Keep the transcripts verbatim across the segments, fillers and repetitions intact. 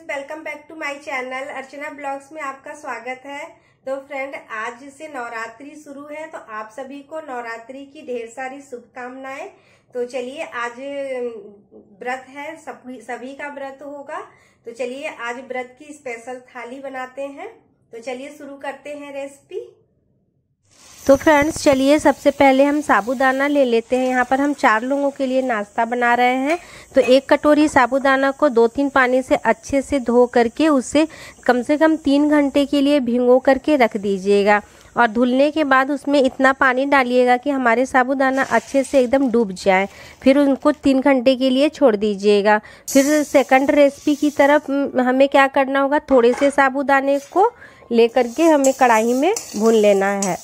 Welcome back to my channel Archana blogs में आपका स्वागत है। तो फ्रेंड, आज से नवरात्रि शुरू है, तो आप सभी को नवरात्रि की ढेर सारी शुभकामनाएं। तो चलिए, आज व्रत है, सभी सभी का व्रत होगा। तो चलिए आज व्रत की स्पेशल थाली बनाते हैं। तो चलिए शुरू करते हैं रेसिपी। तो फ्रेंड्स चलिए, सबसे पहले हम साबूदाना ले लेते हैं। यहाँ पर हम चार लोगों के लिए नाश्ता बना रहे हैं। तो एक कटोरी साबूदाना को दो तीन पानी से अच्छे से धो करके उसे कम से कम तीन घंटे के लिए भिगो करके रख दीजिएगा। और धुलने के बाद उसमें इतना पानी डालिएगा कि हमारे साबूदाना अच्छे से एकदम डूब जाए। फिर उनको तीन घंटे के लिए छोड़ दीजिएगा। फिर सेकंड रेसिपी की तरफ हमें क्या करना होगा, थोड़े से साबूदाने को लेकर के हमें कढ़ाई में भून लेना है।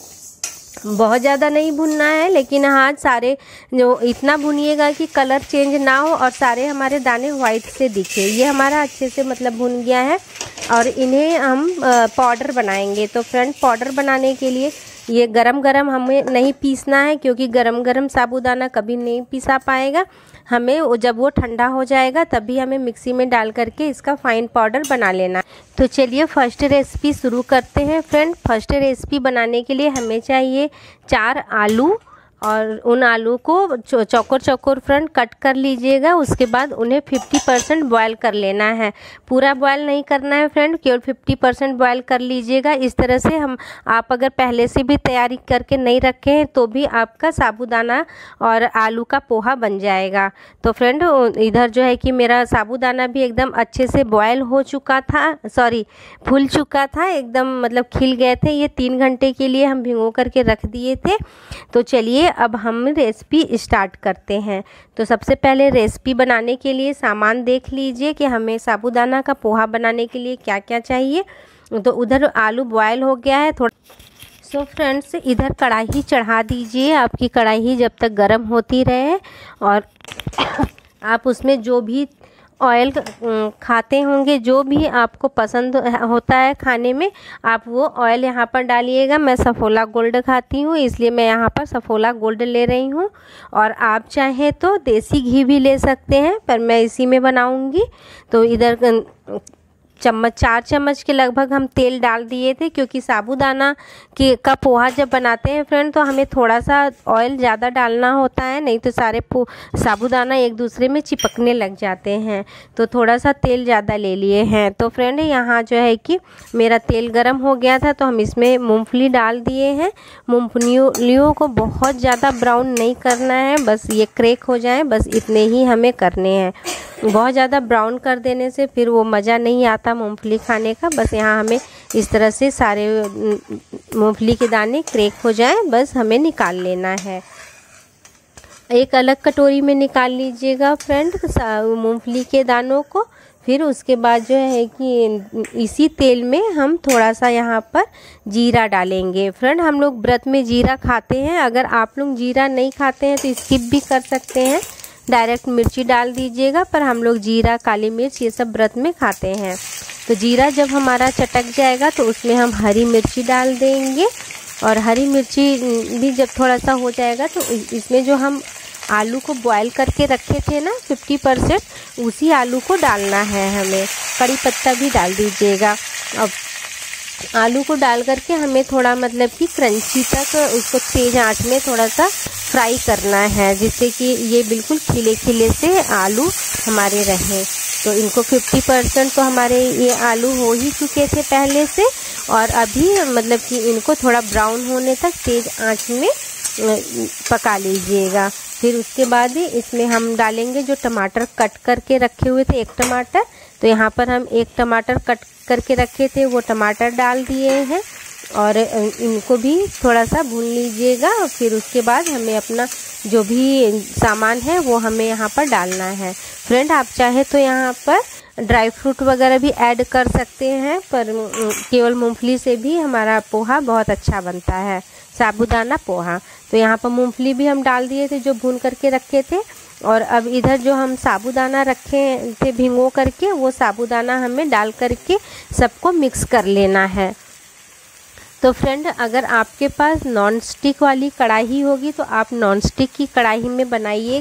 बहुत ज़्यादा नहीं भुनना है, लेकिन हाँ सारे जो इतना भुनिएगा कि कलर चेंज ना हो और सारे हमारे दाने वाइट से दिखे। ये हमारा अच्छे से मतलब भुन गया है। और इन्हें हम पाउडर बनाएंगे। तो फ्रेंड, पाउडर बनाने के लिए ये गरम गरम हमें नहीं पीसना है, क्योंकि गरम गरम साबूदाना कभी नहीं पीसा पाएगा। हमें जब वो ठंडा हो जाएगा तभी हमें मिक्सी में डाल करके इसका फाइन पाउडर बना लेना। तो चलिए फर्स्ट रेसिपी शुरू करते हैं। फ्रेंड, फर्स्ट रेसिपी बनाने के लिए हमें चाहिए चार आलू, और उन आलू को चौकोर चौकोर फ्रेंड कट कर लीजिएगा। उसके बाद उन्हें पचास परसेंट बॉयल कर लेना है। पूरा बॉयल नहीं करना है फ्रेंड, केवल पचास परसेंट बॉयल कर लीजिएगा। इस तरह से हम आप अगर पहले से भी तैयारी करके नहीं रखे हैं तो भी आपका साबूदाना और आलू का पोहा बन जाएगा। तो फ्रेंड, इधर जो है कि मेरा साबूदाना भी एकदम अच्छे से बॉयल हो चुका था, सॉरी फूल चुका था, एकदम मतलब खिल गए थे। ये तीन घंटे के लिए हम भिगो करके रख दिए थे। तो चलिए अब हम रेसिपी स्टार्ट करते हैं। तो सबसे पहले रेसिपी बनाने के लिए सामान देख लीजिए कि हमें साबूदाना का पोहा बनाने के लिए क्या क्या चाहिए। तो उधर आलू बॉयल हो गया है थोड़ा। सो फ्रेंड्स, इधर कढ़ाई चढ़ा दीजिए। आपकी कढ़ाई जब तक गर्म होती रहे, और आप उसमें जो भी ऑयल खाते होंगे, जो भी आपको पसंद होता है खाने में, आप वो ऑयल यहाँ पर डालिएगा। मैं सफोला गोल्ड खाती हूँ, इसलिए मैं यहाँ पर सफोला गोल्ड ले रही हूँ। और आप चाहें तो देसी घी भी ले सकते हैं, पर मैं इसी में बनाऊँगी। तो इधर चम्मच चार चम्मच के लगभग हम तेल डाल दिए थे, क्योंकि साबूदाना के का पोहा जब बनाते हैं फ्रेंड तो हमें थोड़ा सा ऑयल ज़्यादा डालना होता है, नहीं तो सारे साबूदाना एक दूसरे में चिपकने लग जाते हैं। तो थोड़ा सा तेल ज़्यादा ले लिए हैं। तो फ्रेंड, यहाँ जो है कि मेरा तेल गर्म हो गया था, तो हम इसमें मूँगफली डाल दिए हैं। मूँगफलियों को बहुत ज़्यादा ब्राउन नहीं करना है, बस ये क्रैक हो जाए, बस इतने ही हमें करने हैं। बहुत ज़्यादा ब्राउन कर देने से फिर वो मज़ा नहीं आता मूंगफली खाने का। बस यहाँ हमें इस तरह से सारे मूंगफली के दाने क्रैक हो जाएं, बस हमें निकाल लेना है। एक अलग कटोरी में निकाल लीजिएगा फ्रेंड मूंगफली के दानों को। फिर उसके बाद जो है कि इसी तेल में हम थोड़ा सा यहाँ पर जीरा डालेंगे। फ्रेंड, हम लोग व्रत में जीरा खाते हैं। अगर आप लोग जीरा नहीं खाते हैं तो स्किप भी कर सकते हैं, डायरेक्ट मिर्ची डाल दीजिएगा। पर हम लोग जीरा, काली मिर्च ये सब व्रत में खाते हैं। तो जीरा जब हमारा चटक जाएगा तो उसमें हम हरी मिर्ची डाल देंगे। और हरी मिर्ची भी जब थोड़ा सा हो जाएगा तो इसमें जो हम आलू को बॉयल करके रखे थे ना पचास परसेंट, उसी आलू को डालना है हमें। कड़ी पत्ता भी डाल दीजिएगा। अब आलू को डाल करके हमें थोड़ा मतलब कि क्रंची तक उसको तेज आंच में थोड़ा सा फ्राई करना है, जिससे कि ये बिल्कुल खिले खिले से आलू हमारे रहें। तो इनको पचास परसेंट तो हमारे ये आलू हो ही चुके थे पहले से, और अभी मतलब कि इनको थोड़ा ब्राउन होने तक तेज आंच में पका लीजिएगा। फिर उसके बाद ही इसमें हम डालेंगे जो टमाटर कट करके रखे हुए थे, एक टमाटर। तो यहाँ पर हम एक टमाटर कट करके रखे थे, वो टमाटर डाल दिए हैं। और इनको भी थोड़ा सा भून लीजिएगा। फिर उसके बाद हमें अपना जो भी सामान है वो हमें यहाँ पर डालना है। फ्रेंड, आप चाहे तो यहाँ पर ड्राई फ्रूट वगैरह भी ऐड कर सकते हैं, पर केवल मूंगफली से भी हमारा पोहा बहुत अच्छा बनता है, साबूदाना पोहा। तो यहाँ पर मूंगफली भी हम डाल दिए थे जो भून करके रखे थे। और अब इधर जो हम साबूदाना रखे थे भिगो करके, वो साबूदाना हमें डाल करके सबको मिक्स कर लेना है। तो फ्रेंड, अगर आपके पास नॉन स्टिक वाली कढ़ाई होगी तो आप नॉन स्टिक की कढ़ाई में बनाइएगा,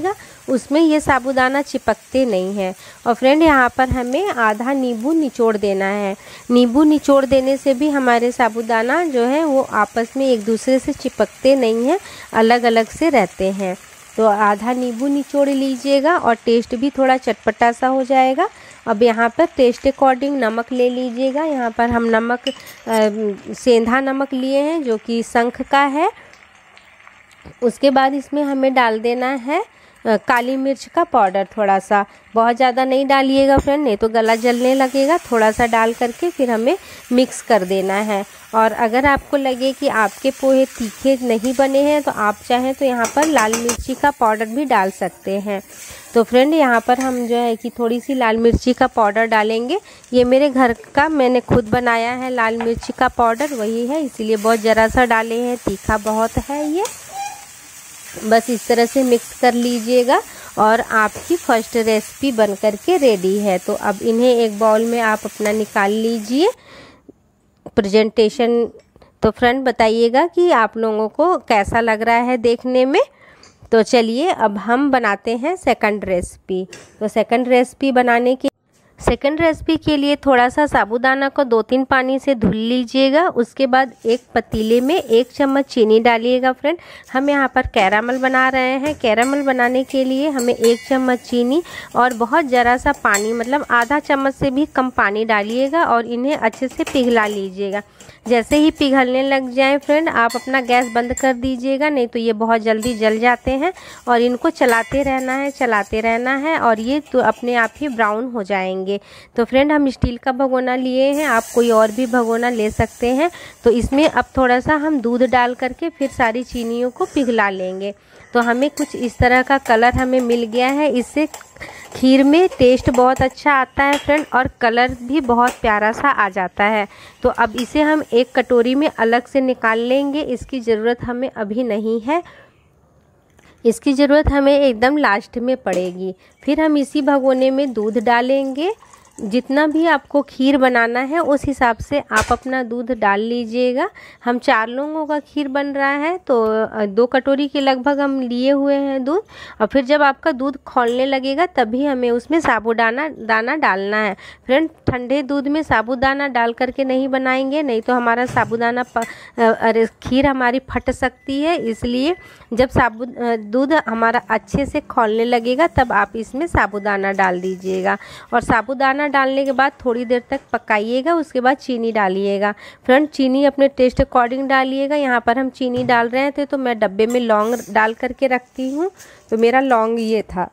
उसमें ये साबूदाना चिपकते नहीं हैं। और फ्रेंड यहाँ पर हमें आधा नींबू निचोड़ देना है। नींबू निचोड़ देने से भी हमारे साबूदाना जो है वो आपस में एक दूसरे से चिपकते नहीं हैं, अलग अलग से रहते हैं। तो आधा नींबू निचोड़ लीजिएगा और टेस्ट भी थोड़ा चटपटा सा हो जाएगा। अब यहाँ पर टेस्ट अकॉर्डिंग नमक ले लीजिएगा। यहाँ पर हम नमक सेंधा नमक लिए हैं जो कि शंख का है। उसके बाद इसमें हमें डाल देना है काली मिर्च का पाउडर थोड़ा सा, बहुत ज़्यादा नहीं डालिएगा फ्रेंड, नहीं तो गला जलने लगेगा। थोड़ा सा डाल करके फिर हमें मिक्स कर देना है। और अगर आपको लगे कि आपके पोहे तीखे नहीं बने हैं तो आप चाहें तो यहाँ पर लाल मिर्ची का पाउडर भी डाल सकते हैं। तो फ्रेंड यहाँ पर हम जो है कि थोड़ी सी लाल मिर्ची का पाउडर डालेंगे। ये मेरे घर का मैंने खुद बनाया है लाल मिर्ची का पाउडर, वही है, इसीलिए बहुत ज़रा सा डाले हैं, तीखा बहुत है ये। बस इस तरह से मिक्स कर लीजिएगा और आपकी फर्स्ट रेसिपी बन करके रेडी है। तो अब इन्हें एक बाउल में आप अपना निकाल लीजिए प्रेजेंटेशन। तो फ्रेंड बताइएगा कि आप लोगों को कैसा लग रहा है देखने में। तो चलिए अब हम बनाते हैं सेकंड रेसिपी। तो सेकंड रेसिपी बनाने के सेकंड रेसिपी के लिए थोड़ा सा साबूदाना को दो तीन पानी से धुल लीजिएगा। उसके बाद एक पतीले में एक चम्मच चीनी डालिएगा। फ्रेंड हम यहाँ पर कैरामल बना रहे हैं। कैरामल बनाने के लिए हमें एक चम्मच चीनी और बहुत ज़रा सा पानी, मतलब आधा चम्मच से भी कम पानी डालिएगा और इन्हें अच्छे से पिघला लीजिएगा। जैसे ही पिघलने लग जाए फ्रेंड आप अपना गैस बंद कर दीजिएगा, नहीं तो ये बहुत जल्दी जल जाते हैं। और इनको चलाते रहना है चलाते रहना है और ये तो अपने आप ही ब्राउन हो जाएंगे। तो फ्रेंड हम स्टील का भगोना लिए हैं, आप कोई और भी भगोना ले सकते हैं। तो इसमें अब थोड़ा सा हम दूध डाल करके फिर सारी चीनियों को पिघला लेंगे। तो हमें कुछ इस तरह का कलर हमें मिल गया है। इससे खीर में टेस्ट बहुत अच्छा आता है फ्रेंड और कलर भी बहुत प्यारा सा आ जाता है। तो अब इसे हम एक कटोरी में अलग से निकाल लेंगे, इसकी ज़रूरत हमें अभी नहीं है, इसकी ज़रूरत हमें एकदम लास्ट में पड़ेगी। फिर हम इसी भगोने में दूध डालेंगे। जितना भी आपको खीर बनाना है उस हिसाब से आप अपना दूध डाल लीजिएगा। हम चार लोगों का खीर बन रहा है तो दो कटोरी के लगभग हम लिए हुए हैं दूध। और फिर जब आपका दूध खौलने लगेगा तभी हमें उसमें साबूदाना दाना डालना है। फ्रेंड ठंडे दूध में साबूदाना डाल करके नहीं बनाएंगे, नहीं तो हमारा साबूदाना अरे खीर हमारी फट सकती है। इसलिए जब साबू दूध हमारा अच्छे से खौलने लगेगा तब आप इसमें साबूदाना डाल दीजिएगा। और साबूदाना डालने के बाद थोड़ी देर तक पकाइएगा। उसके बाद चीनी डालिएगा। फ्रेंड चीनी अपने टेस्ट अकॉर्डिंग डालिएगा। यहाँ पर हम चीनी डाल रहे थे तो मैं डब्बे में लौंग डाल करके रखती हूँ, तो मेरा लौंग ये था,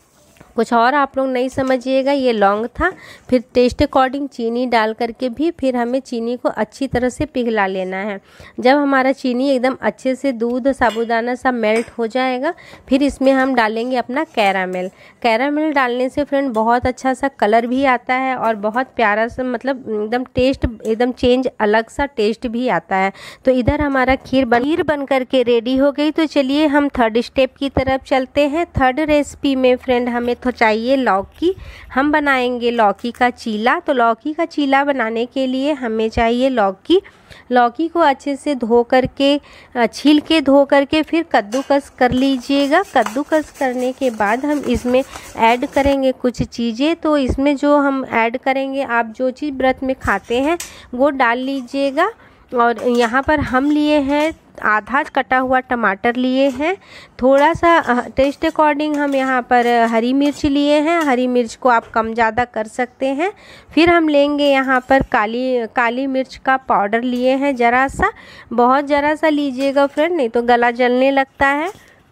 कुछ और आप लोग नहीं समझिएगा, ये लौंग था। फिर टेस्ट अकॉर्डिंग चीनी डाल करके भी फिर हमें चीनी को अच्छी तरह से पिघला लेना है। जब हमारा चीनी एकदम अच्छे से दूध साबूदाना सा मेल्ट हो जाएगा फिर इसमें हम डालेंगे अपना कैरामेल। कैरामेल डालने से फ्रेंड बहुत अच्छा सा कलर भी आता है और बहुत प्यारा सा, मतलब एकदम टेस्ट एकदम चेंज, अलग सा टेस्ट भी आता है। तो इधर हमारा खीर बन खीर बन करके रेडी हो गई। तो चलिए हम थर्ड स्टेप की तरफ चलते हैं। थर्ड रेसिपी में फ्रेंड हमें तो चाहिए लौकी। हम बनाएंगे लौकी का चीला। तो लौकी का चीला बनाने के लिए हमें चाहिए लौकी। लौकी को अच्छे से धो करके, छील के धो करके फिर कद्दूकस कर लीजिएगा। कद्दूकस करने के बाद हम इसमें ऐड करेंगे कुछ चीज़ें। तो इसमें जो हम ऐड करेंगे, आप जो चीज़ व्रत में खाते हैं वो डाल लीजिएगा। और यहाँ पर हम लिए हैं आधा कटा हुआ टमाटर लिए हैं, थोड़ा सा टेस्ट अकॉर्डिंग हम यहाँ पर हरी मिर्च लिए हैं। हरी मिर्च को आप कम ज़्यादा कर सकते हैं। फिर हम लेंगे यहाँ पर काली काली मिर्च का पाउडर लिए हैं, ज़रा सा, बहुत ज़रा सा लीजिएगा फ्रेंड, नहीं तो गला जलने लगता है,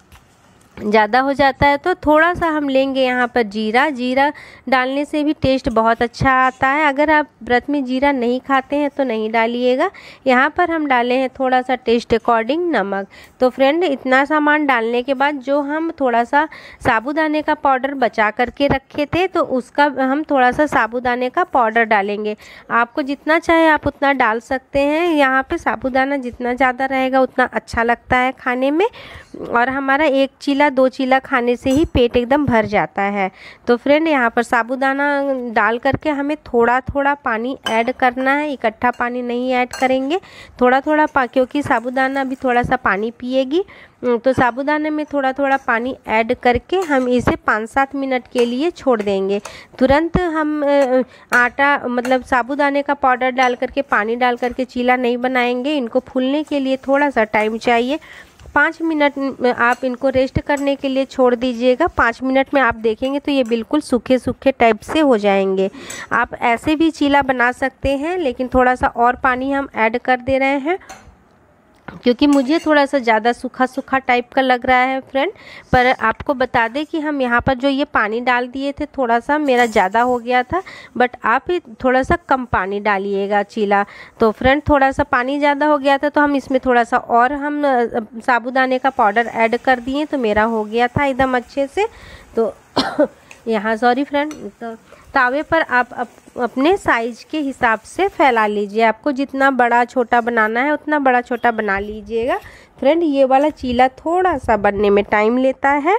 ज़्यादा हो जाता है। तो थोड़ा सा हम लेंगे यहाँ पर जीरा। जीरा डालने से भी टेस्ट बहुत अच्छा आता है। अगर आप व्रत में जीरा नहीं खाते हैं तो नहीं डालिएगा। यहाँ पर हम डाले हैं थोड़ा सा टेस्ट अकॉर्डिंग नमक। तो फ्रेंड इतना सामान डालने के बाद जो हम थोड़ा सा साबूदाने का पाउडर बचा करके रखे थे तो उसका हम थोड़ा सा साबूदाने का पाउडर डालेंगे। आपको जितना चाहे आप उतना डाल सकते हैं। यहाँ पर साबूदाना जितना ज़्यादा रहेगा उतना अच्छा लगता है खाने में। और हमारा एक चीला चीला दो चीला खाने से ही पेट एकदम भर जाता है। तो फ्रेंड यहाँ पर साबूदाना डाल करके हमें थोड़ा थोड़ा पानी ऐड करना है, इकट्ठा पानी नहीं ऐड करेंगे, थोड़ा थोड़ा पा क्योंकि साबूदाना अभी थोड़ा सा पानी पिएगी। तो साबूदाने में थोड़ा थोड़ा पानी ऐड करके हम इसे पाँच सात मिनट के लिए छोड़ देंगे। तुरंत हम आटा मतलब साबूदाने का पाउडर डाल करके पानी डाल करके चीला नहीं बनाएंगे, इनको फूलने के लिए थोड़ा सा टाइम चाहिए। पाँच मिनट आप इनको रेस्ट करने के लिए छोड़ दीजिएगा। पाँच मिनट में आप देखेंगे तो ये बिल्कुल सूखे सूखे टाइप से हो जाएंगे। आप ऐसे भी चीला बना सकते हैं, लेकिन थोड़ा सा और पानी हम ऐड कर दे रहे हैं क्योंकि मुझे थोड़ा सा ज़्यादा सूखा सूखा टाइप का लग रहा है फ्रेंड। पर आपको बता दें कि हम यहाँ पर जो ये पानी डाल दिए थे थोड़ा सा मेरा ज़्यादा हो गया था, बट आप थोड़ा सा कम पानी डालिएगा चीला। तो फ्रेंड थोड़ा सा पानी ज़्यादा हो गया था तो हम इसमें थोड़ा सा और हम साबूदाने का पाउडर ऐड कर दिए तो मेरा हो गया था एकदम अच्छे से। तो यहाँ सॉरी फ्रेंड, तो तावे पर आप अप, अपने साइज के हिसाब से फैला लीजिए। आपको जितना बड़ा छोटा बनाना है उतना बड़ा छोटा बना लीजिएगा। फ्रेंड ये वाला चीला थोड़ा सा बनने में टाइम लेता है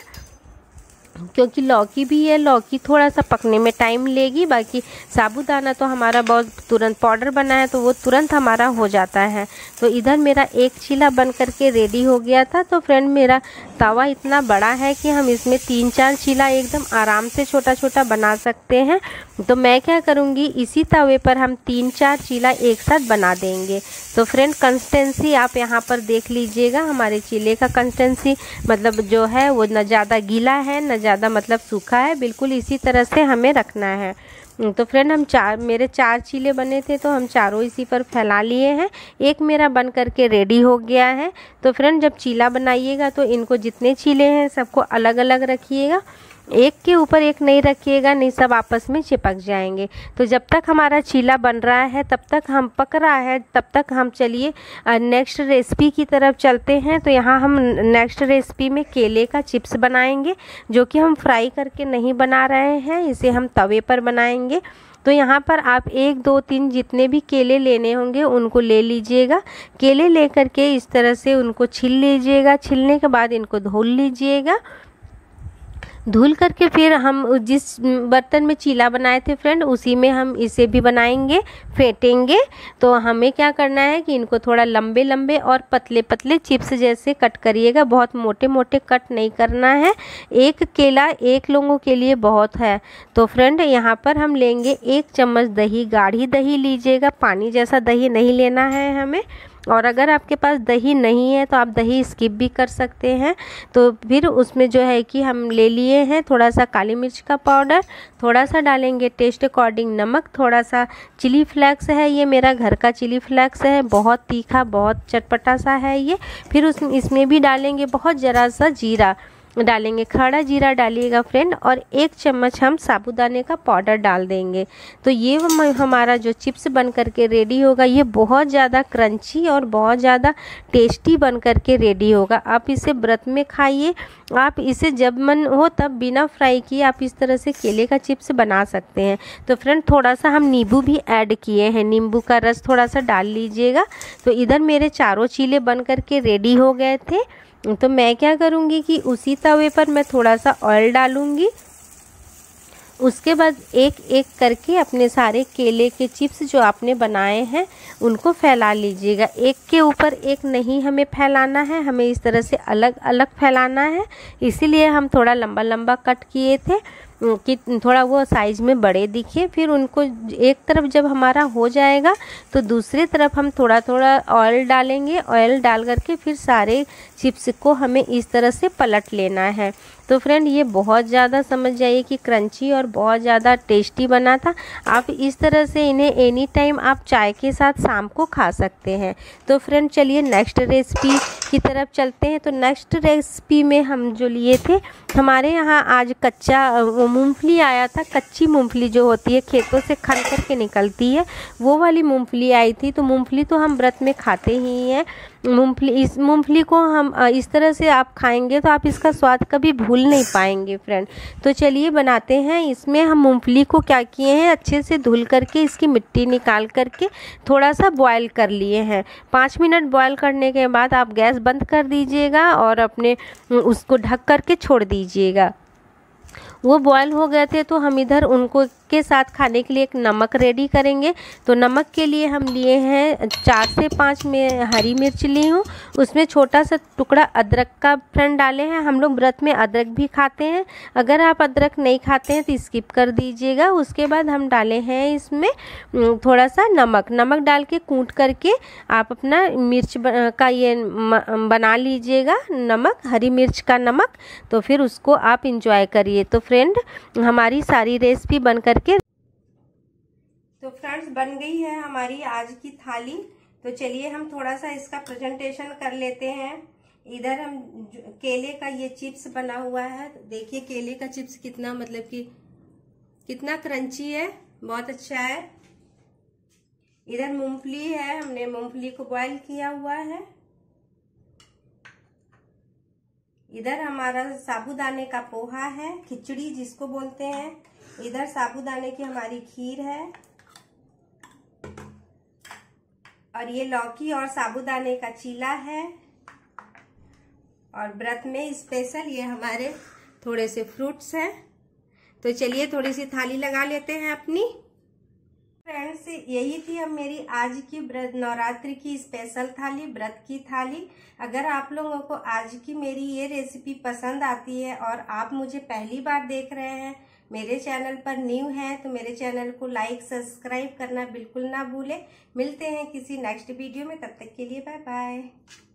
क्योंकि लौकी भी है, लौकी थोड़ा सा पकने में टाइम लेगी। बाकी साबूदाना तो हमारा बहुत तुरंत पाउडर बना है तो वो तुरंत हमारा हो जाता है। तो इधर मेरा एक चीला बन करके रेडी हो गया था। तो फ्रेंड मेरा तवा इतना बड़ा है कि हम इसमें तीन चार चीला एकदम आराम से छोटा छोटा बना सकते हैं। तो मैं क्या करूँगी, इसी तवे पर हम तीन चार चीला एक साथ बना देंगे। तो फ्रेंड कंसिस्टेंसी आप यहाँ पर देख लीजिएगा, हमारे चीले का कंसिस्टेंसी मतलब जो है वो न ज़्यादा गीला है न ज़्यादा मतलब सूखा है, बिल्कुल इसी तरह से हमें रखना है। तो फ्रेंड हम चार मेरे चार चीले बने थे तो हम चारों इसी पर फैला लिए हैं। एक मेरा बन करके रेडी हो गया है। तो फ्रेंड जब चीला बनाइएगा तो इनको जितने चीले हैं सबको अलग अलग रखिएगा, एक के ऊपर एक नहीं रखिएगा, नहीं सब आपस में चिपक जाएंगे। तो जब तक हमारा चीला बन रहा है तब तक हम पक रहा है तब तक हम चलिए नेक्स्ट रेसिपी की तरफ चलते हैं। तो यहाँ हम नेक्स्ट रेसिपी में केले का चिप्स बनाएंगे, जो कि हम फ्राई करके नहीं बना रहे हैं, इसे हम तवे पर बनाएंगे। तो यहाँ पर आप एक दो तीन जितने भी केले लेने होंगे उनको ले लीजिएगा। केले ले करके इस तरह से उनको छील लीजिएगा, छीलने के बाद इनको धुल लीजिएगा। धुल करके फिर हम जिस बर्तन में चीला बनाए थे फ्रेंड उसी में हम इसे भी बनाएंगे, फेंटेंगे। तो हमें क्या करना है कि इनको थोड़ा लंबे लंबे और पतले पतले चिप्स जैसे कट करिएगा, बहुत मोटे मोटे कट नहीं करना है। एक केला एक लोगों के लिए बहुत है। तो फ्रेंड यहाँ पर हम लेंगे एक चम्मच दही, गाढ़ी दही लीजिएगा, पानी जैसा दही नहीं लेना है हमें। और अगर आपके पास दही नहीं है तो आप दही स्किप भी कर सकते हैं। तो फिर उसमें जो है कि हम ले लिए हैं थोड़ा सा काली मिर्च का पाउडर, थोड़ा सा डालेंगे टेस्ट अकॉर्डिंग नमक, थोड़ा सा चिली फ्लेक्स है, ये मेरा घर का चिली फ्लेक्स है, बहुत तीखा बहुत चटपटा सा है ये। फिर उस इसमें भी डालेंगे बहुत ज़रा सा जीरा डालेंगे, खड़ा जीरा डालिएगा फ्रेंड, और एक चम्मच हम साबूदाने का पाउडर डाल देंगे। तो ये हमारा जो चिप्स बन करके रेडी होगा ये बहुत ज़्यादा क्रंची और बहुत ज़्यादा टेस्टी बन करके रेडी होगा। आप इसे व्रत में खाइए, आप इसे जब मन हो तब बिना फ्राई किए आप इस तरह से केले का चिप्स बना सकते हैं। तो फ्रेंड थोड़ा सा हम नींबू भी ऐड किए हैं, नींबू का रस थोड़ा सा डाल लीजिएगा। तो इधर मेरे चारों चीले बन करके रेडी हो गए थे। तो मैं क्या करूँगी कि उसी तवे पर मैं थोड़ा सा ऑयल डालूँगी, उसके बाद एक एक करके अपने सारे केले के चिप्स जो आपने बनाए हैं उनको फैला लीजिएगा। एक के ऊपर एक नहीं हमें फैलाना है, हमें इस तरह से अलग अलग फैलाना है। इसीलिए हम थोड़ा लंबा लंबा कट किए थे कि थोड़ा वो साइज़ में बड़े दिखे। फिर उनको एक तरफ जब हमारा हो जाएगा तो दूसरी तरफ हम थोड़ा थोड़ा ऑयल डालेंगे। ऑयल डाल करके फिर सारे चिप्स को हमें इस तरह से पलट लेना है। तो फ्रेंड ये बहुत ज़्यादा समझ जाइए कि क्रंची और बहुत ज़्यादा टेस्टी बना था। आप इस तरह से इन्हें एनी टाइम आप चाय के साथ शाम को खा सकते हैं। तो फ्रेंड चलिए नेक्स्ट रेसिपी की तरफ चलते हैं। तो नेक्स्ट रेसिपी में हम जो लिए थे, हमारे यहाँ आज कच्चा मूंगफली आया था। कच्ची मूंगफली जो होती है खेतों से खन करके निकलती है वो वाली मूंगफली आई थी। तो मूंगफली तो हम व्रत में खाते ही हैं, मूंगफली, इस मूंगफली को हम इस तरह से आप खाएंगे तो आप इसका स्वाद कभी भूल नहीं पाएंगे फ्रेंड। तो चलिए बनाते हैं। इसमें हम मूंगफली को क्या किए हैं, अच्छे से धुल करके इसकी मिट्टी निकाल करके थोड़ा सा बॉयल कर लिए हैं। पाँच मिनट बॉयल करने के बाद आप गैस बंद कर दीजिएगा और अपने उसको ढक करके छोड़ दीजिएगा। वो बॉयल हो गए थे तो हम इधर उनको के साथ खाने के लिए एक नमक रेडी करेंगे। तो नमक के लिए हम लिए हैं चार से पाँच में हरी मिर्च ली हूँ, उसमें छोटा सा टुकड़ा अदरक का फ्रेंड डाले हैं। हम लोग व्रत में अदरक भी खाते हैं, अगर आप अदरक नहीं खाते हैं तो स्किप कर दीजिएगा। उसके बाद हम डाले हैं इसमें थोड़ा सा नमक। नमक डाल के कूट करके आप अपना मिर्च का ये बना लीजिएगा, नमक, हरी मिर्च का नमक। तो फिर उसको आप इंजॉय करिए। तो फ्रेंड हमारी सारी रेसिपी बन करके तो फ्रेंड्स बन गई है हमारी आज की थाली। तो चलिए हम थोड़ा सा इसका प्रेजेंटेशन कर लेते हैं। इधर हम केले का ये चिप्स बना हुआ है। देखिए केले का चिप्स कितना मतलब कि कितना क्रंची है, बहुत अच्छा है। इधर मूंगफली है, हमने मूंगफली को बॉईल किया हुआ है। इधर हमारा साबूदाने का पोहा है, खिचड़ी जिसको बोलते हैं। इधर साबूदाने की हमारी खीर है और ये लौकी और साबूदाने का चीला है। और व्रत में स्पेशल ये हमारे थोड़े से फ्रूट्स हैं। तो चलिए थोड़ी सी थाली लगा लेते हैं अपनी। फ्रेंड्स यही थी अब मेरी आज की व्रत नवरात्रि की स्पेशल थाली, व्रत की थाली। अगर आप लोगों को आज की मेरी ये रेसिपी पसंद आती है और आप मुझे पहली बार देख रहे हैं, मेरे चैनल पर न्यू हैं, तो मेरे चैनल को लाइक सब्सक्राइब करना बिल्कुल ना भूलें। मिलते हैं किसी नेक्स्ट वीडियो में, तब तक के लिए बाय बाय।